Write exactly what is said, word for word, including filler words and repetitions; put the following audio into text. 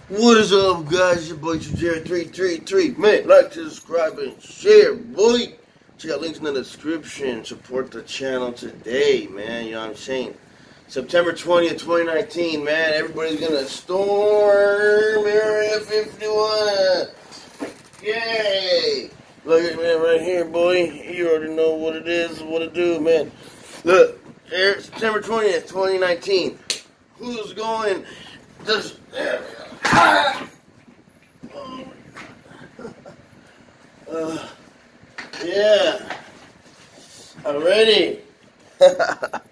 What is up, guys? Your boy Jared three three three. Man, like, subscribe, and share, boy. Check out links in the description. Support the channel today, man. You know what I'm saying? September twentieth, twenty nineteen, man. Everybody's gonna storm Area fifty-one. Yay! Look at man right here, boy. You already know what it is, what it do, man. Look, September twentieth, twenty nineteen. Who's going? Just. Ah! Uh, yeah, I'm ready.